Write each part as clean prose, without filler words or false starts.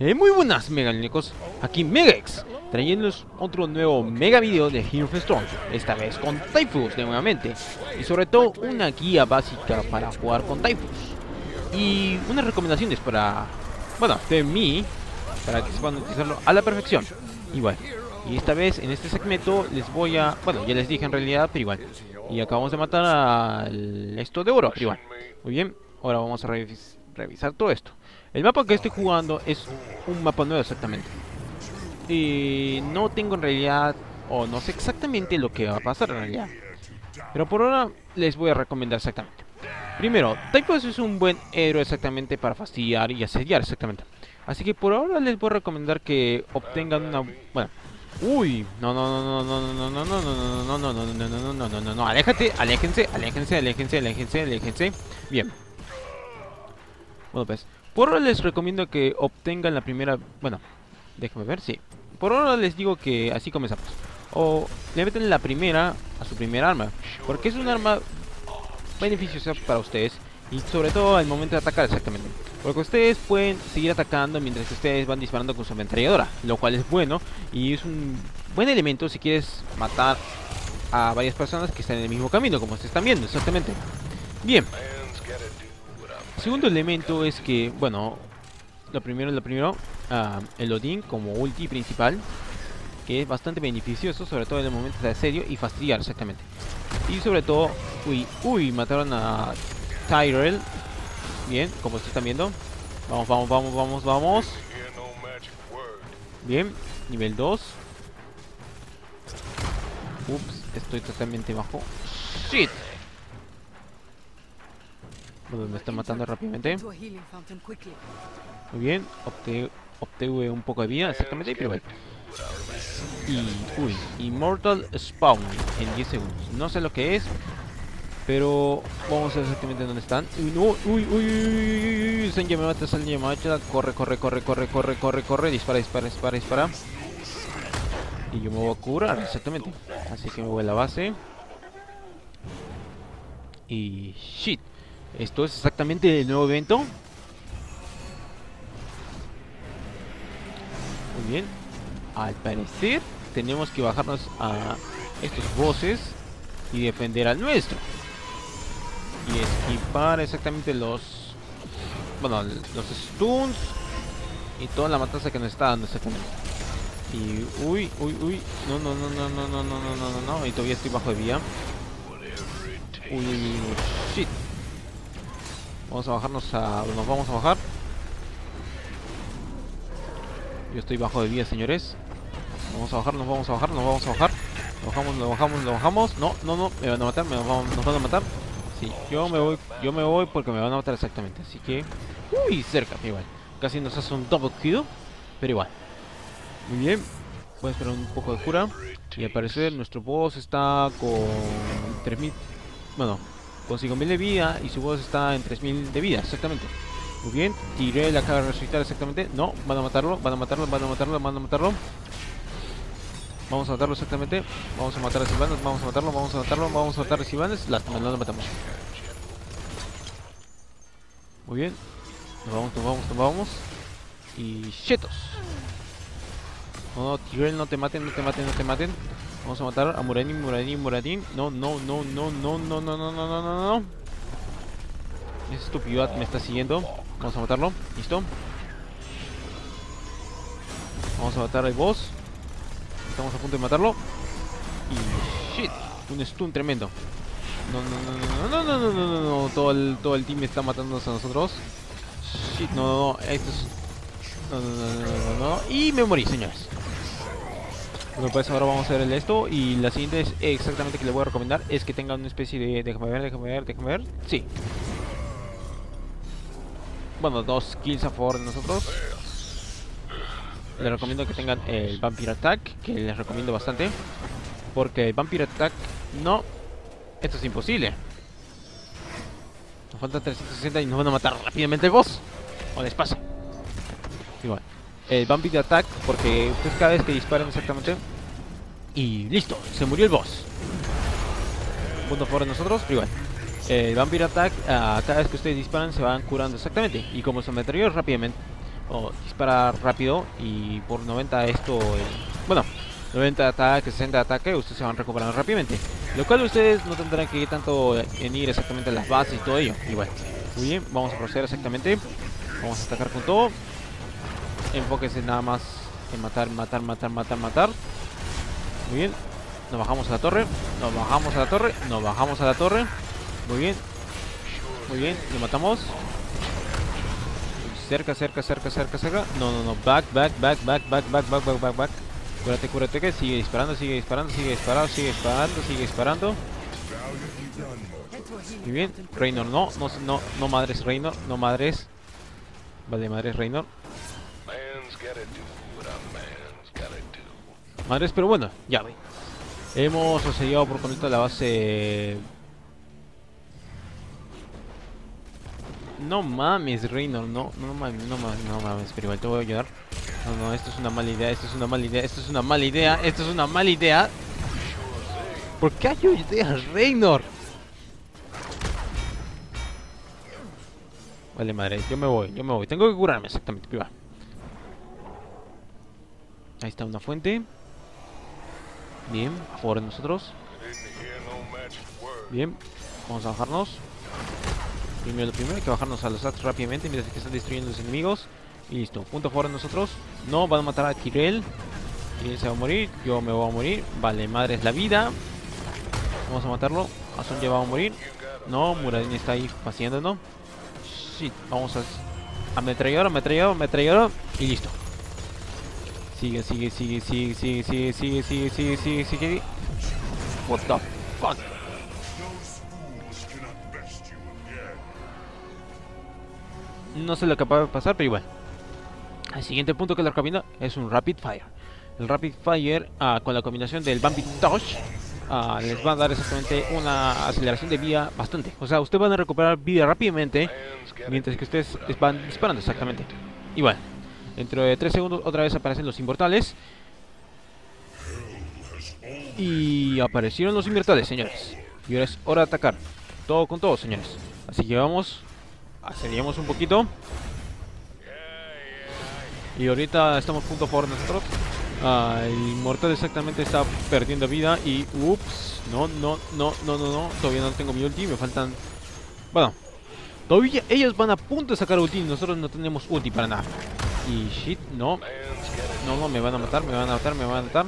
Muy buenas megalínicos, aquí Megax, trayéndoles otro nuevo mega video de Heroes of Storm, esta vez con Typhus nuevamente, y sobre todo una guía básica para jugar con Typhus, y unas recomendaciones para, bueno, de mí, para que se puedan utilizarlo a la perfección, igual. Y esta vez en este segmento les voy a, bueno, ya les dije en realidad, pero igual, y acabamos de matar al esto de oro, pero igual. Muy bien, ahora vamos a revisar todo esto. El mapa que estoy jugando es un mapa nuevo exactamente. Y no tengo en realidad, o no sé exactamente lo que va a pasar en realidad. Pero por ahora les voy a recomendar exactamente. Primero, Typhus es un buen héroe exactamente para fastidiar y asediar exactamente. Así que por ahora les voy a recomendar que obtengan una... Bueno. Uy, no, no, no, no, no, no, no, no, no, no, no, no, no, no, no, no, no, no, aléjate, aléjense, aléjense, aléjense, aléjense, aléjense. Bien. Bueno pues, por ahora les recomiendo que obtengan la primera... Bueno, déjenme ver, sí. Por ahora les digo que así comenzamos. O le meten la primera a su primera arma, porque es un arma beneficiosa para ustedes. Y sobre todo al momento de atacar exactamente. Porque ustedes pueden seguir atacando mientras que ustedes van disparando con su ametralladora, lo cual es bueno y es un buen elemento si quieres matar a varias personas que están en el mismo camino, como ustedes están viendo exactamente. Bien. Segundo elemento es que, bueno, lo primero, el Odín como ulti principal, que es bastante beneficioso, sobre todo en el momento de asedio y fastidiar exactamente. Y sobre todo, uy, mataron a Tyrell. Bien, como ustedes están viendo. Vamos, vamos, vamos, vamos, vamos. Bien, nivel 2. Ups, estoy totalmente bajo. Shit. Bueno, me están matando rápidamente. Muy bien, obtuve un poco de vida exactamente, pero bueno. Y, Immortal Spawn en 10 segundos. No sé lo que es, pero vamos a ver exactamente dónde están. Uy, Sanji me mata, corre, corre, corre, corre, corre, corre, corre, dispara, dispara, dispara, dispara. Y yo me voy a curar, exactamente. Así que me voy a la base. Y shit. Esto es exactamente el nuevo evento. Muy bien. Al parecer tenemos que bajarnos a estos bosses y defender al nuestro. Y esquivar exactamente los... Bueno, los stuns y toda la matanza que nos está dando exactamente. Y uy, no, no, no, no, no, no, no, no, no, no, no. Y todavía estoy bajo de vida. Uy, shit. Vamos a bajarnos a... Nos vamos a bajar. Yo estoy bajo de vida, señores. Vamos a bajar, nos vamos a bajar, nos vamos a bajar. Lo bajamos, lo bajamos, lo bajamos. No, no, no, me van a matar, nos van a matar. Sí, yo me voy porque me van a matar exactamente. Así que... Uy, cerca, igual. Casi nos hace un double kill, pero igual. Muy bien. Voy a esperar un poco de cura. Y al parecer nuestro boss está con 3000... Bueno, con 5000 de vida. Y su boss está en 3000 de vida, exactamente. Muy bien, tiré la cara de resucitar exactamente. No, van a matarlo, van a matarlo, van a matarlo, van a matarlo. Vamos a matarlo exactamente. Vamos a matar a Sylvanas, vamos a matarlo, vamos a matarlo, vamos a matar a Sylvanas. Lástima, no lo matamos. Muy bien. Nos vamos, nos vamos, nos vamos. Y chetos. No, no, Tyrell, no te maten, no te maten, no te maten. Vamos a matar a Muradin, Muradin, Muradin. No, no, no, no, no, no, no, no, no, no, no, no. Esa estupidez me está siguiendo. Vamos a matarlo, listo. Vamos a matar al boss. Estamos a punto de matarlo. Y shit, un stun tremendo. No, no, no, no, no, no, no, no, no. Todo el team está matándonos a nosotros. Shit, no, no, no. Esto es... No, no, no, no, no, no. Y me morí, señores. Bueno, pues ahora vamos a ver esto. Y la siguiente es exactamente que les voy a recomendar. Es que tengan una especie de... Déjame ver, déjame ver, déjame ver. Sí. Bueno, 2 kills a favor de nosotros. Les recomiendo que tengan el Vampire Attack, que les recomiendo bastante. Porque el Vampire Attack... No, esto es imposible. Nos faltan 360 y nos van a matar rápidamente el boss. O les pasa. Igual. El Vampire Attack, porque ustedes cada vez que disparan exactamente... Y listo, se murió el boss. Punto a favor de nosotros, pero igual. Vampire Attack, cada vez que ustedes disparan se van curando exactamente. Y como su ametrallador rápidamente o dispara rápido y por 90 esto, bueno, 90 de ataque, 60 de ataque, ustedes se van recuperando rápidamente. Lo cual ustedes no tendrán que ir tanto en ir exactamente a las bases y todo ello. Y bueno, muy bien, vamos a proceder exactamente. Vamos a atacar con todo. Enfóquense nada más en matar, matar, matar, matar, matar. Muy bien. Nos bajamos a la torre. Nos bajamos a la torre. Nos bajamos a la torre. Muy bien. Muy bien. Lo matamos. Cerca, cerca, cerca, cerca, cerca. No, no, no. Back, back, back, back, back, back, back, back, back, back. Cúrate, cúrate, que sigue disparando, sigue disparando, sigue disparando, sigue disparando, sigue disparando. Muy bien. Reynor, no, no, no, no madres, Reynor, no madres. Vale, madres, Reynor. Madres, pero bueno, ya ve. Hemos asediado por completo la base. No mames, Reynor, no, no mames, no mames, no mames, pero igual te voy a ayudar. No, no, esto es una mala idea, esto es una mala idea, esto es una mala idea, esto es una mala idea. ¿Por qué ayudé a Reynor? Vale, madre, yo me voy, yo me voy. Tengo que curarme exactamente, piba. Ahí está una fuente. Bien, a favor de nosotros. Bien, vamos a bajarnos. Primero, lo primero hay que bajarnos a los ads rápidamente mientras que están destruyendo los enemigos. Y listo, punto a favor de nosotros. No, van a matar a Kirel. Kirel se va a morir, yo me voy a morir. Vale, madre es la vida. Vamos a matarlo. Asun ya va a morir. No, Muradin está ahí paseando, ¿no? Shit, vamos a... ametrallador, ametrallador, ametrallador. Y listo. Sigue, sigue, sigue, sigue, sigue, sigue, sigue, sigue, sigue, sigue, sigue. What the fuck? No sé lo que va a pasar, pero igual. El siguiente punto que les recomiendo es un Rapid Fire. El Rapid Fire, con la combinación del Bambit Touch, les va a dar exactamente una aceleración de vida bastante. O sea, ustedes van a recuperar vida rápidamente mientras que ustedes van disparando exactamente. Igual, dentro de 3 segundos otra vez aparecen los inmortales. Y aparecieron los inmortales, señores. Y ahora es hora de atacar. Todo con todo, señores. Así que vamos... aceleramos un poquito. Y ahorita estamos punto a favor de nosotros. El inmortal exactamente está perdiendo vida. Y ups, no, no, no, no, no, no. Todavía no tengo mi ulti, me faltan... bueno, todavía ellos van a punto de sacar ulti. Nosotros no tenemos ulti para nada. Y shit, no. No, no, me van a matar, me van a matar, me van a matar.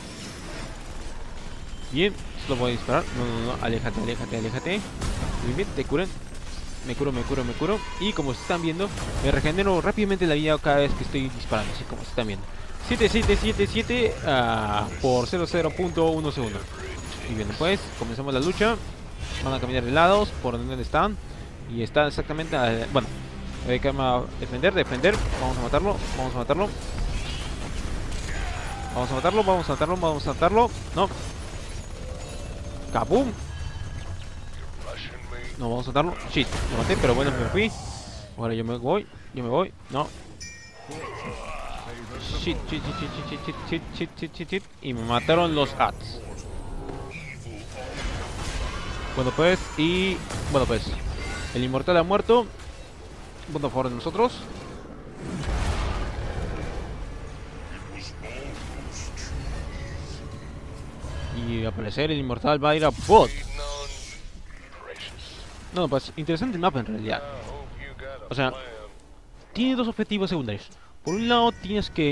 Bien, solo voy a disparar. No, no, no, aléjate, aléjate, aléjate. Muy bien, te curan. Me curo, me curo, me curo. Y como se están viendo, me regenero rápidamente la vida cada vez que estoy disparando. Así como se están viendo. 7777 por 00.1 segundo. Y bien, pues comenzamos la lucha. Van a caminar de lados por donde están. Y está exactamente bueno, hay que defender, defender. Vamos a matarlo, vamos a matarlo. Vamos a matarlo, vamos a matarlo, vamos a matarlo. No. ¡Kabum! No, vamos a matarlo. Shit, lo maté, pero bueno, me fui. Ahora yo me voy, no. Shit, shit, shit, shit, shit, shit, shit, shit, shit, shit. Y me mataron los ads. Bueno pues, y... bueno pues, el inmortal ha muerto. Punto a favor de nosotros. Y al parecer el inmortal va a ir a bot. No, pues interesante el mapa en realidad. O sea, tiene dos objetivos secundarios. Por un lado tienes que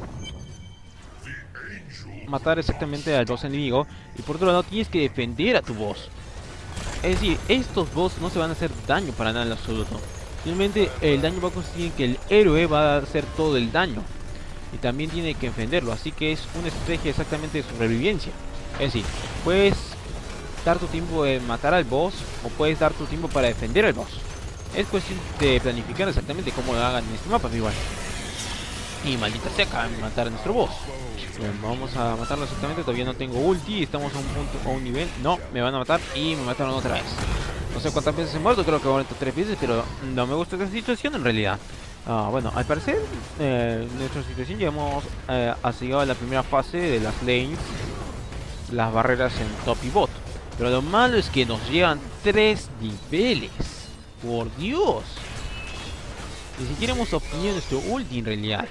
matar exactamente al boss enemigo. Y por otro lado tienes que defender a tu boss. Es decir, estos boss no se van a hacer daño para nada en absoluto. Simplemente el daño va a consistir en que el héroe va a hacer todo el daño. Y también tiene que defenderlo. Así que es una estrategia exactamente de sobrevivencia. Es decir, puedes dar tu tiempo de matar al boss o puedes dar tu tiempo para defender al boss. Es cuestión de planificar exactamente cómo lo hagan en este mapa, igual. Y maldita sea, acaban de matar a nuestro boss. Bien, vamos a matarlo exactamente. Todavía no tengo ulti, estamos a un punto, a un nivel. No, me van a matar y me mataron otra vez. No sé cuántas veces he muerto, creo que 43 veces, pero no me gusta esta situación en realidad. Bueno, al parecer, nuestra situación ya hemos llegado a la primera fase de las lanes, las barreras en top y bot. Pero lo malo es que nos llevan 3 niveles. Por Dios. Ni siquiera hemos obtenido nuestro ulti en realidad.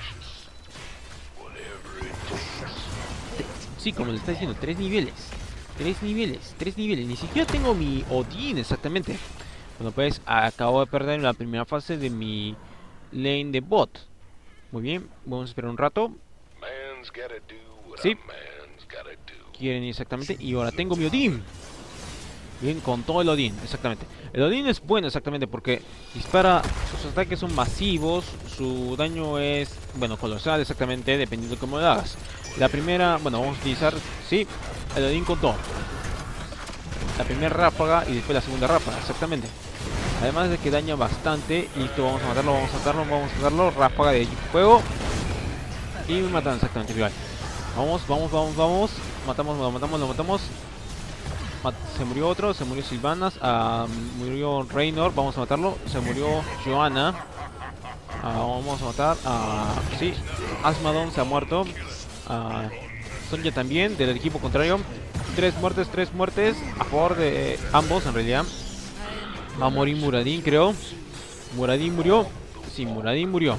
Sí, como le está diciendo, 3 niveles. 3 niveles, 3 niveles. Ni siquiera tengo mi Odin exactamente. Bueno, pues acabo de perder la primera fase de mi lane de bot. Muy bien, vamos a esperar un rato. Sí, quieren exactamente. Y ahora tengo mi Odin. Bien, con todo el Odin, exactamente. El Odin es bueno exactamente porque dispara, sus ataques son masivos, su daño es, bueno, colosal exactamente, dependiendo de cómo lo hagas. La primera, bueno, vamos a utilizar, sí, el Odin con todo. La primera ráfaga y después la segunda ráfaga, exactamente. Además de que daña bastante. Listo, vamos a matarlo, vamos a matarlo, vamos a matarlo. Ráfaga de fuego. Y me matan exactamente igual. Vamos, vamos, vamos, vamos. Matamos, lo matamos, lo matamos. Se murió otro, se murió Sylvanas, murió Reynor, vamos a matarlo. Se murió Johanna. Vamos a matar a... sí, Asmadon se ha muerto. Sonja también, del equipo contrario. 3 muertes a favor de ambos en realidad. Va a morir Muradin, creo. Muradin murió. Sí, Muradin murió.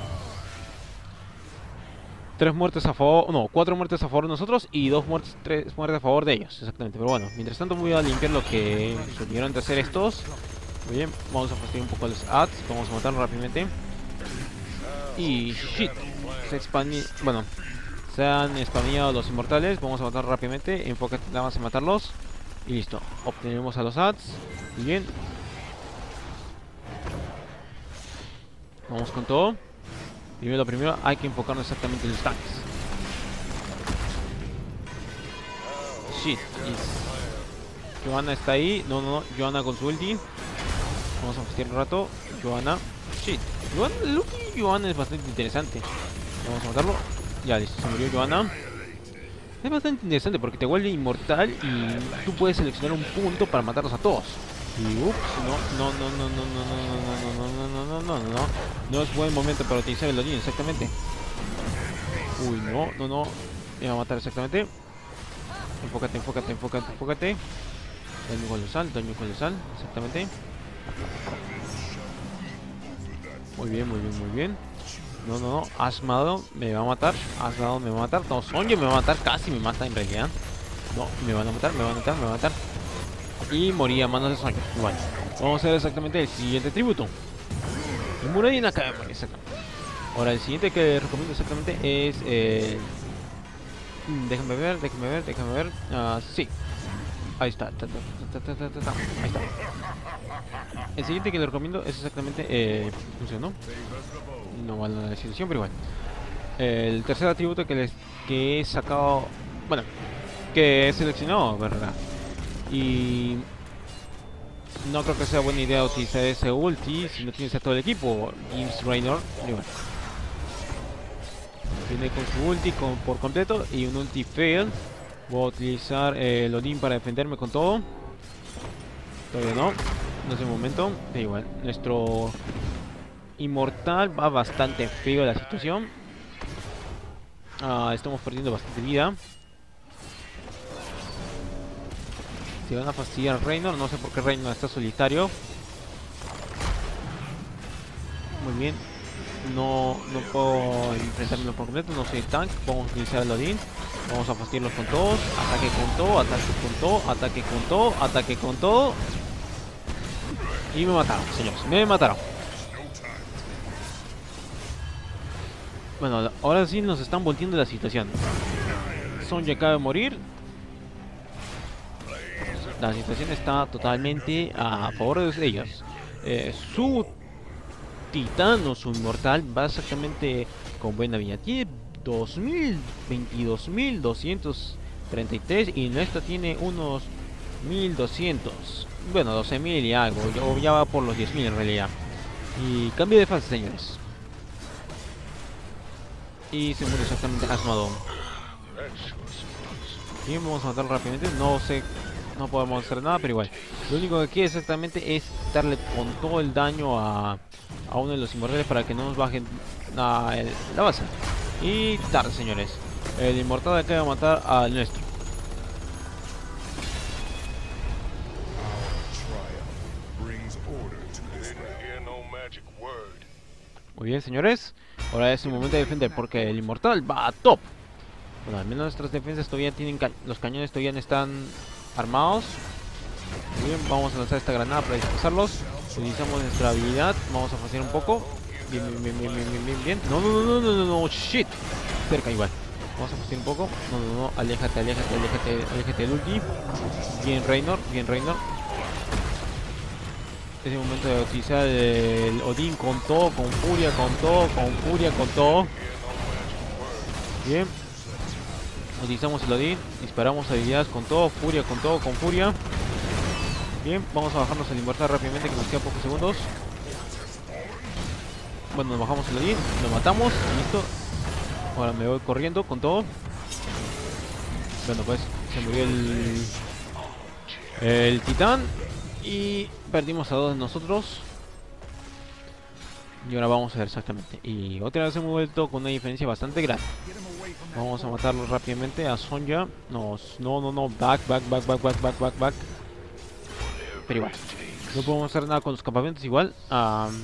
3 muertes a favor, no, 4 muertes a favor de nosotros y 2 muertes, 3 muertes a favor de ellos, exactamente. Pero bueno, mientras tanto voy a limpiar lo que tuvieron de hacer estos. Muy bien, vamos a fastidiar un poco los ads, vamos a matarlo rápidamente. Y shit, se expandieron, bueno, se han spameado los inmortales, vamos a matar rápidamente, enfócate nada más en matarlos. Y listo, obtenemos a los ads, muy bien. Vamos con todo. Primero hay que enfocarnos exactamente en los tanques. Shit, Johanna está ahí. No, Johanna con su ulti. Vamos a fastidiar un rato. Johanna. Shit. El ulti de Johanna es bastante interesante. Vamos a matarlo. Ya, listo, se murió Johanna. Es bastante interesante porque te vuelve inmortal y tú puedes seleccionar un punto para matarlos a todos. Y ups, no es buen momento para utilizar el Odin, exactamente. Uy, no. Me va a matar exactamente. Enfócate. Daño colosal, exactamente. Muy bien. No. Asmadon me va a matar. No, Sonja me va a matar, casi me mata en realidad. No, me van a matar. Y moría a manos de Sonja. Bueno, vamos a ver exactamente el siguiente tributo. Y Muradin acaba de morir, exactamente. Ahora, el siguiente que recomiendo exactamente es déjame ver. Sí. Ahí está. Ahí está. El siguiente que le recomiendo es exactamente... funcionó. No vale la situación, pero igual. El tercer atributo que he sacado... Bueno, que he seleccionado, ¿verdad? Y... no creo que sea buena idea utilizar ese ulti si no tienes a todo el equipo. James Reynor, viene con su ulti por completo y un ulti fail. Voy a utilizar el Odin para defenderme con todo. Todavía no es el momento. Da igual, nuestro inmortal va bastante feo la situación. Estamos perdiendo bastante vida. Se van a fastidiar Reynor, no sé por qué Reynor está solitario. Muy bien. No puedo enfrentarme por completo, no soy tank. Vamos a utilizar el Odin. Vamos a fastidiarlos con todos. Ataque con todo. Y me mataron, señores. Me mataron. Bueno, ahora sí nos están volteando la situación. Sonja acaba de morir. La situación está totalmente a favor de ellos. Su titán o su inmortal va exactamente con buena vida. Tiene 22.233 y nuestra tiene unos 1200. Bueno, 12.000 y algo. Ya va por los 10.000 en realidad. Y cambio de fase, señores. Y se muere exactamente Asmadon. Bien, vamos a matarlo rápidamente. No sé, no podemos hacer nada, pero igual. Lo único que quiero exactamente es darle con todo el daño a uno de los inmortales para que no nos bajen la base. Y tarde, señores. El inmortal acaba de matar al nuestro. Muy bien, señores. Ahora es el momento de defender porque el inmortal va a top. Bueno, al menos nuestras defensas todavía tienen los cañones todavía no están armados. Muy bien, vamos a lanzar esta granada para dispersarlos. Utilizamos nuestra habilidad. Vamos a faciar un poco. Bien, bien, bien, bien, bien, bien, bien. No, no, no, no, no, no, no, shit. Cerca igual. Vamos a faciar un poco. No, no, no. Aléjate, aléjate, aléjate, aléjate del ulti. Bien, Reynor, bien, Reynor. Es el momento de utilizar el Odín con todo, con furia, con todo, con furia, con todo. Bien. Utilizamos el Odín, disparamos habilidades con todo, furia, con todo, con furia. Bien, vamos a bajarnos el inmortal rápidamente que nos quedan pocos segundos. Bueno, nos bajamos el Odín, lo matamos, listo. Ahora me voy corriendo con todo. Bueno, pues se murió el titán. Y perdimos a dos de nosotros. Y ahora vamos a ver exactamente. Y otra vez hemos vuelto con una diferencia bastante grande. Vamos a matarlo rápidamente a Sonya. No, no, no, no. Back, back, back, back, back, back, back, back. Pero igual. No podemos hacer nada con los campamentos igual. Vamos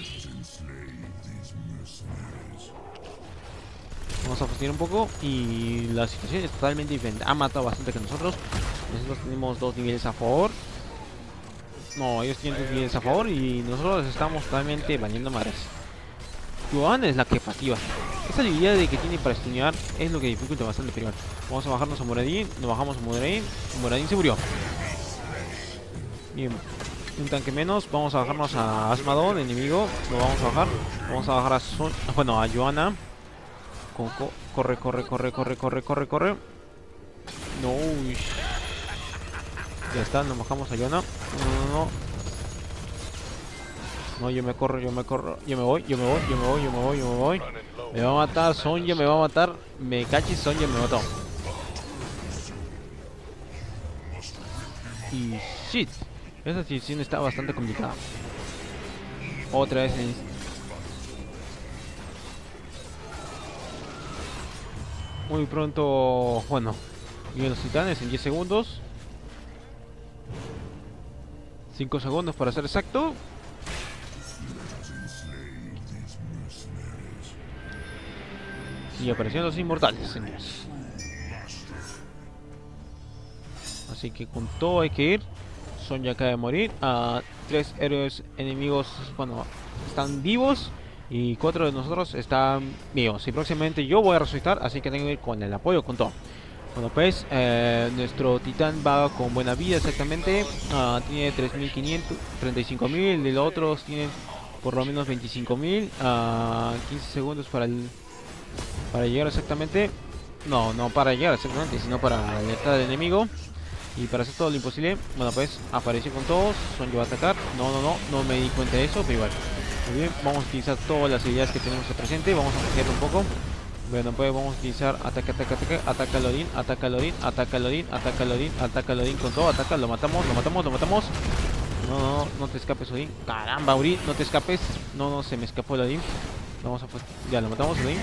a fastidiar un poco. Y la situación es totalmente diferente. Ha matado bastante que nosotros. Nosotros tenemos 2 niveles a favor. No, ellos tienen 2 niveles a favor. Y nosotros estamos totalmente valiendo madres. Johanna es la que pasiva. Esa habilidad de que tiene para stunear es lo que dificulta bastante. Pero vamos a bajarnos a Muradin. Nos bajamos a Muradin. Muradin se murió. Bien. Un tanque menos. Vamos a bajarnos a Asmadon, enemigo. Lo vamos a bajar. Vamos a bajar a bueno, a Johanna. Corre, corre, corre, corre, corre, corre, corre. No. Ya está, nos bajamos a Johanna. No, no, no. No, yo me corro, yo me corro. Yo me voy, yo me voy, yo me voy, yo me voy, yo me voy. Me va a matar, Sonya me va a matar. Me cachis, Sonya me mató. Y shit. Esa situación está bastante complicada. Otra vez en... Muy pronto, bueno, vienen los titanes en 10 segundos. 5 segundos para ser exacto. Y aparecieron los inmortales, señores. Así que con todo hay que ir. Sonya acaba de morir. 3 héroes enemigos, bueno, están vivos. Y 4 de nosotros están vivos. Y próximamente yo voy a resucitar. Así que tengo que ir con el apoyo, con todo. Bueno, pues nuestro titán va con buena vida exactamente. Tiene 3.500, 35.000. Y los otros tienen por lo menos 25.000. 15 segundos para llegar exactamente. No, no para llegar exactamente, sino para alertar al enemigo. Y para hacer todo lo imposible, bueno, pues apareció con todos. Sonya va a atacar. No, no, no, no me di cuenta de eso, pero igual. Muy bien, vamos a utilizar todas las habilidades que tenemos presente. Vamos a hacerlo un poco. Bueno, pues vamos a utilizar ataque, ataque, ataque. Ataca al Odín, ataca al Odín, ataca al Odín, ataca al Odín, ataca al Odín con todo. Ataca, lo matamos, lo matamos, lo matamos. No, no, no, no te escapes, Odín. Caramba, Odín, no te escapes. No, no, se me escapó el Odín. Vamos a... Ya, lo matamos, Odín.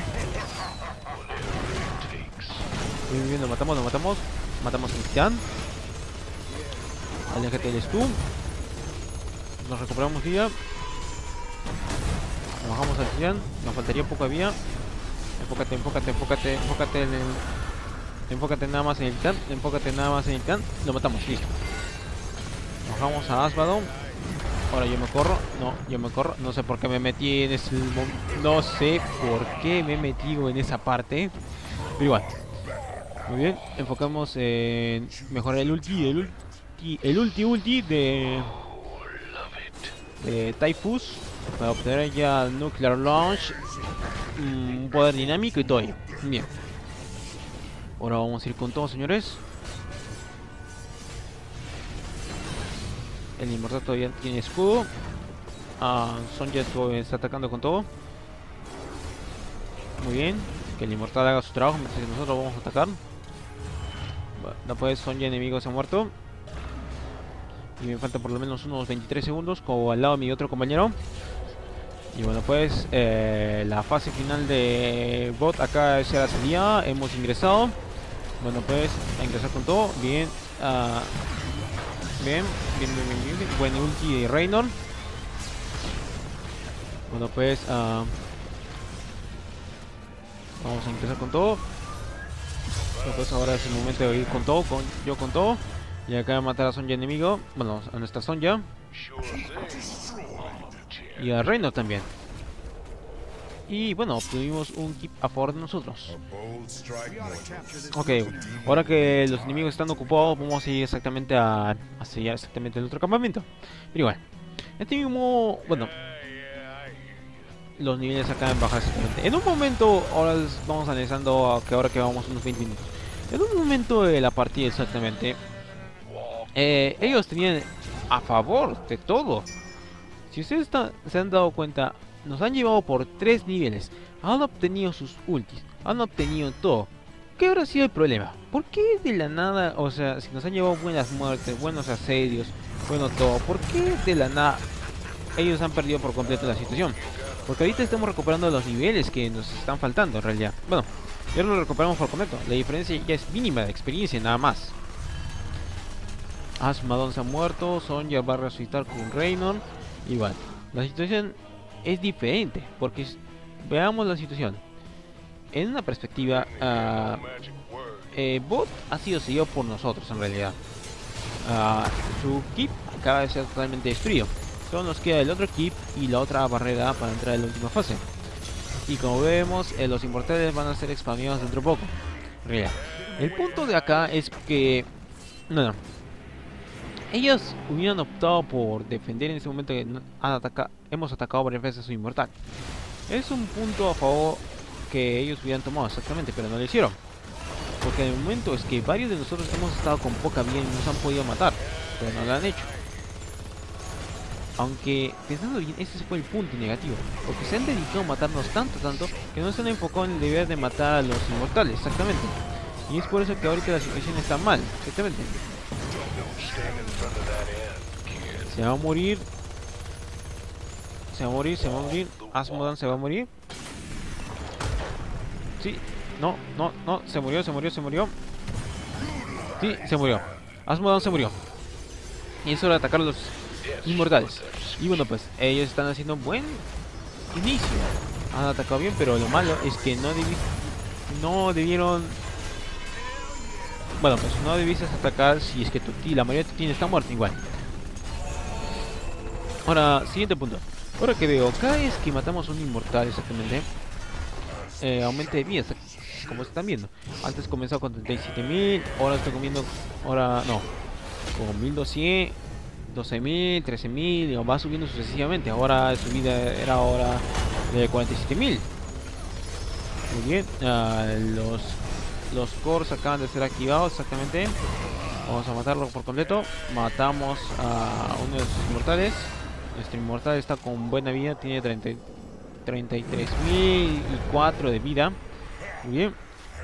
Muy bien, lo matamos, lo matamos. Matamos al titán. Aléjate del stun. Nos recuperamos vida. Nos bajamos al titán. Nos faltaría poca vida. Enfócate, enfócate, enfócate, enfócate en el... Enfócate nada más en el titán. Enfócate nada más en el titán. Lo matamos, listo. Nos bajamos a Asmadon. Ahora yo me corro. No, yo me corro. No sé por qué me metí en ese... No sé por qué me he metido en esa parte. Pero igual. Muy bien. Enfocamos en mejorar el ulti. El ulti de Typhus para obtener ya Nuclear Launch, un poder dinámico y todo ello. Bien. Ahora vamos a ir con todo, señores. El inmortal todavía tiene escudo. Sonya está atacando con todo. Muy bien. Que el inmortal haga su trabajo mientras que nosotros vamos a atacar. Bueno, pues Sonya enemigo se ha muerto. Y me faltan por lo menos unos 23 segundos como al lado de mi otro compañero. Y bueno, pues la fase final de bot acá se la salida. Hemos ingresado. Bueno, pues a ingresar con todo. Bien. Bien, bien, bien, bien, bien. Buen ulti de Reynor. Bueno, pues Vamos a empezar con todo. Pues ahora es el momento de ir con todo, con todo. Y acá matar a Sonja enemigo. Bueno, a nuestra Sonja. Y a Reino también. Y bueno, obtuvimos un keep a favor de nosotros. Ok, ahora que los enemigos están ocupados, vamos a ir exactamente a sellar exactamente el otro campamento. Pero igual, este mismo, bueno, los niveles acá en baja exactamente. En un momento, ahora vamos analizando que ahora que vamos unos 20 minutos. En un momento de la partida exactamente, ellos tenían a favor de todo. Si ustedes se han dado cuenta, nos han llevado por 3 niveles. Han obtenido sus ultis, han obtenido todo. ¿Qué habrá sido el problema? ¿Por qué de la nada, o sea, si nos han llevado buenas muertes, buenos asedios, bueno todo, ¿por qué de la nada ellos han perdido por completo la situación? Porque ahorita estamos recuperando los niveles que nos están faltando en realidad. Bueno, ya lo recuperamos por completo. La diferencia ya es mínima de experiencia, nada más. Asmadon se ha muerto, Sonja va a resucitar con Reynor. Igual, la situación es diferente, porque veamos la situación. En una perspectiva, Bot ha sido seguido por nosotros en realidad. Su keep acaba de ser totalmente destruido. Solo nos queda el otro keep y la otra barrera para entrar en la última fase. Y como vemos, los inmortales van a ser expandidos dentro de poco. En realidad, el punto de acá es que... No. Ellos hubieran optado por defender en ese momento que hemos atacado varias veces a su inmortal. Es un punto a favor que ellos hubieran tomado exactamente, pero no lo hicieron. Porque en el momento es que varios de nosotros hemos estado con poca vida y nos han podido matar, pero no lo han hecho. Aunque, pensando bien, ese fue el punto negativo. Porque se han dedicado a matarnos tanto, que no se han enfocado en el deber de matar a los inmortales, exactamente. Y es por eso que ahorita la situación está mal, exactamente. Se va a morir. Asmodan se va a morir. Sí, no, se murió. Sí, se murió. Asmodan se murió. Y es hora de atacar a los inmortales. Y bueno, pues ellos están haciendo un buen inicio. Han atacado bien, pero lo malo es que no debieron. Bueno, pues no debiste atacar si es que la mayoría de tu team está muerta igual. Ahora, siguiente punto. Ahora que veo, cada vez que matamos a un inmortal exactamente, aumenta de vida, como están viendo. Antes comenzó con 37.000, ahora estoy comiendo, ahora no, con 1.200, 12.000, 13.000, va subiendo sucesivamente. Ahora su vida era ahora de 47.000. Muy bien, los cores acaban de ser activados exactamente. Vamos a matarlo por completo. Matamos a uno de sus inmortales. Nuestro inmortal está con buena vida, tiene 33.004 de vida. Muy bien.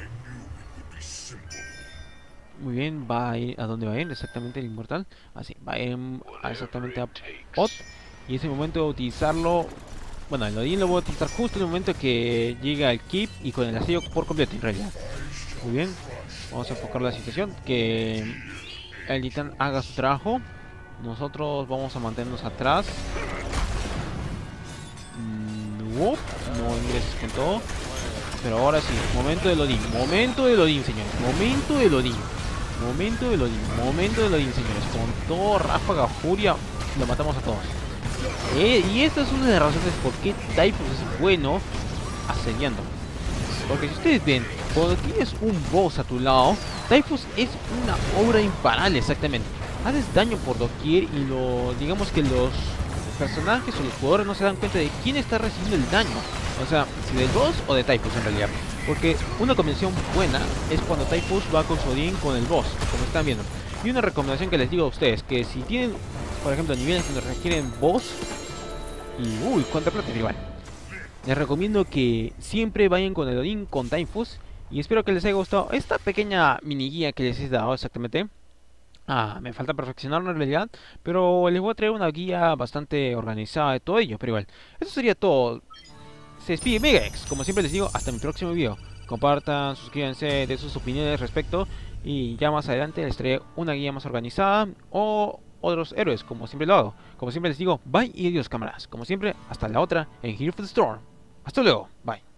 Muy bien, va a ir. ¿A dónde va a ir exactamente el inmortal? Así, va a ir exactamente a Pot. Y ese momento de utilizarlo. Bueno, el Odin lo voy a utilizar justo en el momento que llega el keep y con el asedio por completo en realidad. Muy bien, vamos a enfocar la situación. Que el Titán haga su trabajo. Nosotros vamos a mantenernos atrás. No ingreses con todo. Pero ahora sí, momento del Odin. Momento del Odin, señores. Momento del Odin. Señores. Con todo, ráfaga, furia, lo matamos a todos. Y esta es una de las razones por qué Typhus es bueno asediando. Porque si ustedes ven, cuando tienes un boss a tu lado, Typhus es una obra imparable, exactamente. Haces daño por doquier y digamos que los personajes o los jugadores no se dan cuenta de quién está recibiendo el daño. O sea, si del boss o de Typhus en realidad. Porque una combinación buena es cuando Typhus va con su Odin con el boss, como están viendo. Y una recomendación que les digo a ustedes, que si tienen, por ejemplo, niveles donde requieren boss y uy, cuánta plata igual. Les recomiendo que siempre vayan con el Odin con Typhus. Y espero que les haya gustado esta pequeña mini guía que les he dado exactamente. Me falta perfeccionarlo en realidad, pero les voy a traer una guía bastante organizada de todo ello. Pero igual, eso sería todo. Se despide Megax, como siempre les digo, hasta mi próximo video. Compartan, suscríbanse, den sus opiniones respecto. Y ya más adelante les traeré una guía más organizada o otros héroes, como siempre lo hago. Como siempre les digo, bye y adiós, cámaras. Como siempre, hasta la otra en Heroes of the Storm. Hasta luego, bye.